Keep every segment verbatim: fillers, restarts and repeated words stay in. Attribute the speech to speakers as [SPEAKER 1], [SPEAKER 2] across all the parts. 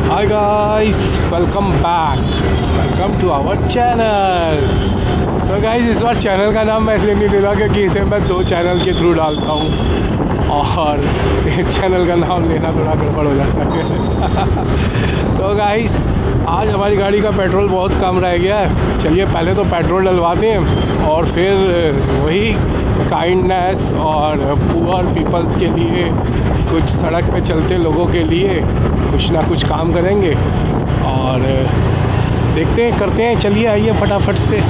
[SPEAKER 1] Hi guys, welcome back. Welcome to our channel. तो guys इस बार चैनल का नाम मैं इसलिए नहीं ले रहा क्योंकि इसे मैं दो चैनल के थ्रू डालता हूँ और एक चैनल का नाम लेना थोड़ा गड़बड़ हो जाता है। तो गाइस आज हमारी गाड़ी का पेट्रोल बहुत कम रह गया है। चलिए पहले तो पेट्रोल डलवाते हैं और फिर वही काइंडनेस और पुअर पीपल्स के लिए कुछ सड़क पे चलते लोगों के लिए कुछ ना कुछ काम करेंगे और देखते हैं करते हैं। चलिए आइए फटाफट से।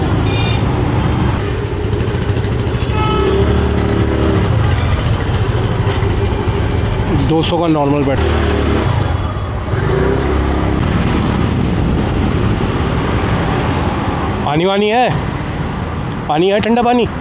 [SPEAKER 1] दो सौ का नॉर्मल पेट्रोल। पानी वानी है? पानी है, ठंडा पानी?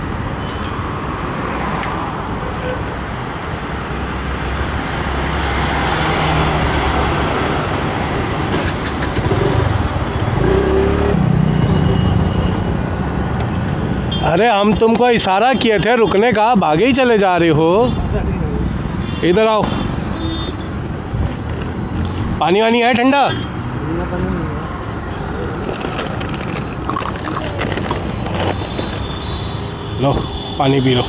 [SPEAKER 1] अरे हम तुमको इशारा किए थे रुकने का, भागे ही चले जा रहे हो। इधर आओ। पानी वानी है ठंडा? लो पानी पी लो।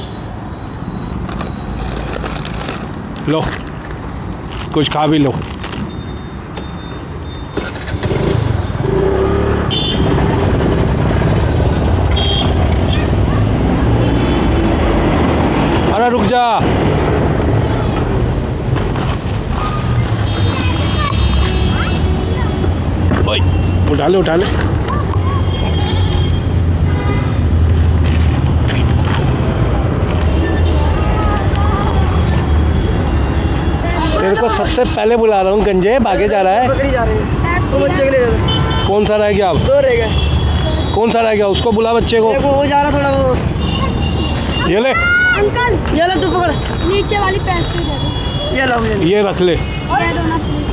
[SPEAKER 1] लो कुछ खा भी लो। अरे रुक जा। ओए उठा ले उठा ले। तेरे को सबसे पहले बुला रहा हूँ गंजे, भागे जा रहा है। जा रहे हैं। तो बच्चे के लिए कौन सा रह गया? अब दो रह गए। कौन सा रह गया? उसको बुला बच्चे को। वो जा रहा थोड़ा वो। ये ले अंकल, ये ले तू पकड़। नीचे वाली पैसे दे दो। ये लो ये रख ले। ये दो ना प्लीज।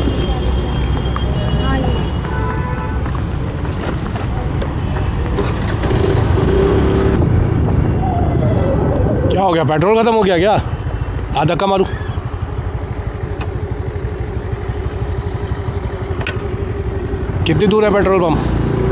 [SPEAKER 1] क्या हो गया? पेट्रोल खत्म हो गया क्या? आ धक्का मारू। कितनी दूर है पेट्रोल पंप?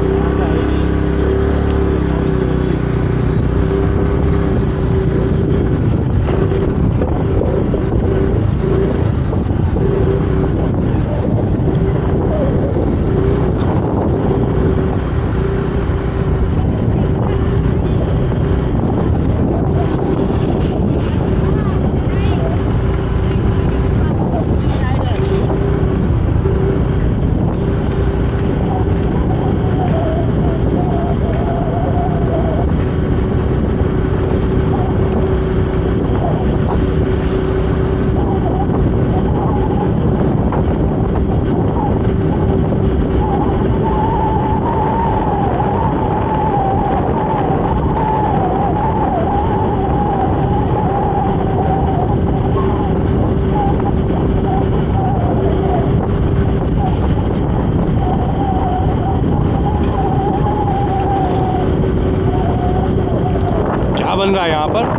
[SPEAKER 1] बन रहा है यहाँ पर?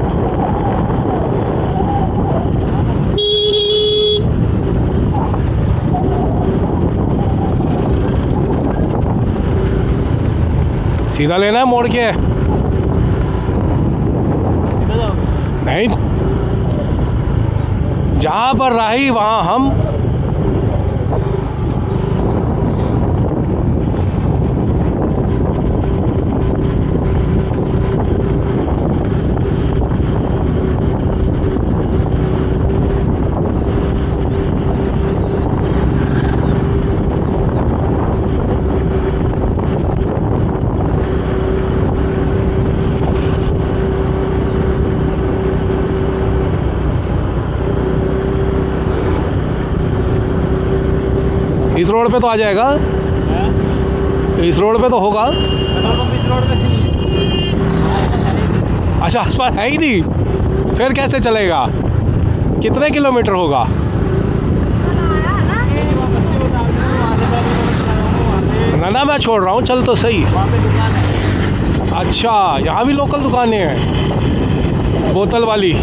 [SPEAKER 1] सीधा लेना है मोड़ के? नहीं, जहाँ पर राही वहाँ हम। इस रोड पे तो आ जाएगा। इस रोड पे तो होगा। अच्छा आसपास है ही नहीं, फिर कैसे चलेगा? कितने किलोमीटर होगा? ना ना मैं छोड़ रहा हूँ, चल तो सही। अच्छा यहाँ भी लोकल दुकानें हैं बोतल वाली।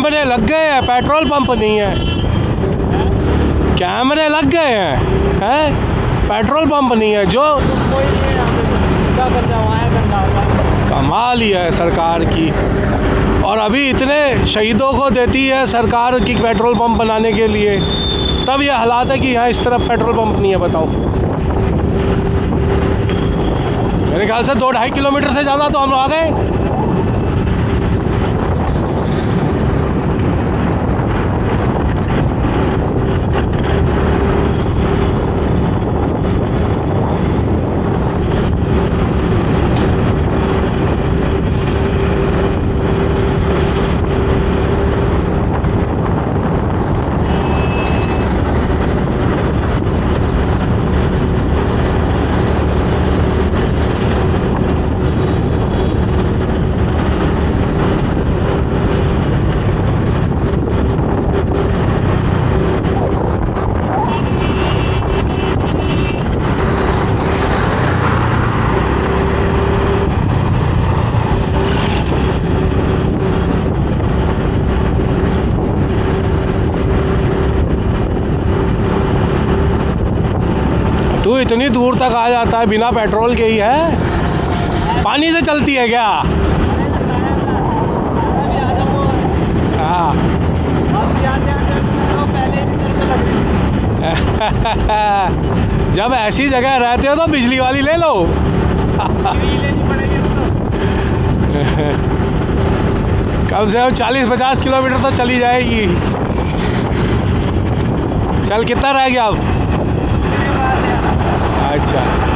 [SPEAKER 1] कैमरे लग गए हैं, पेट्रोल पंप नहीं है। कैमरे लग गए हैं, हैं? पेट्रोल पंप नहीं है। जो
[SPEAKER 2] कोई नहीं है यहाँ पे, क्या करना वहाँ करना होगा।
[SPEAKER 1] कमाल ही है सरकार की। और अभी इतने शहीदों को देती है सरकार की पेट्रोल पंप बनाने के लिए, तब ये हालात है कि यहाँ इस तरफ पेट्रोल पंप नहीं है। बताओ, मेरे ख्याल से दो ढाई किलोमीटर से ज़्यादा तो हम आ गए। तू इतनी दूर तक आ जाता है बिना पेट्रोल के ही है? पानी से चलती है क्या? हाँ जब ऐसी जगह रहते हो तो बिजली वाली ले लो। कम से कम चालीस पचास किलोमीटर तो चली जाएगी। चल, कितना रह गया अब? अच्छा,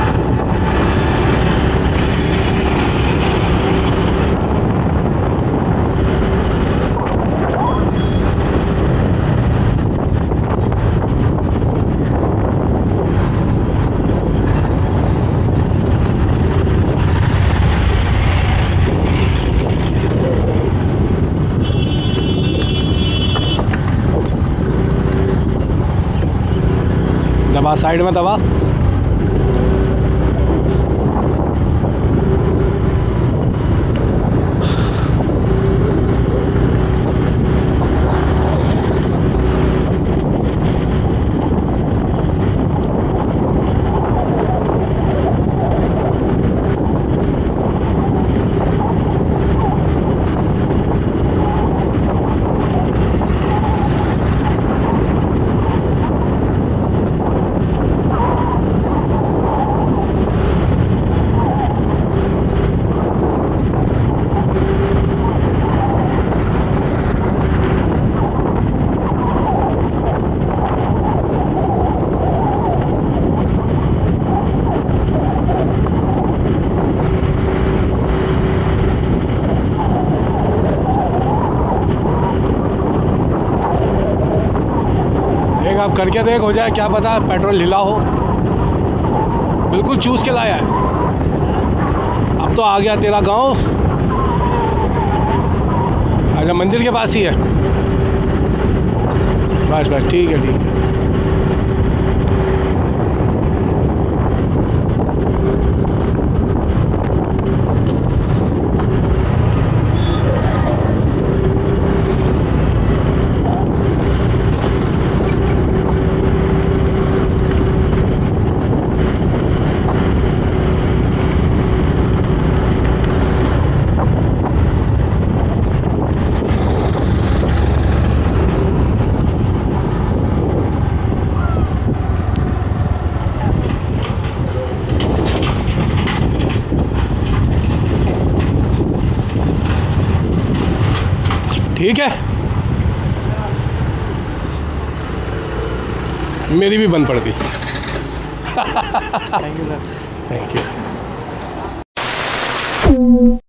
[SPEAKER 1] दबा साइड में दबा। अब करके देख, हो जाए क्या पता पेट्रोल ढीला हो। बिल्कुल चूस के लाया है। अब तो आ गया तेरा गांव। अच्छा, मंदिर के पास ही है। बस बस, ठीक है ठीक है। ठीक है, मेरी भी बंद पड़ गई। Thank you sir. Thank you.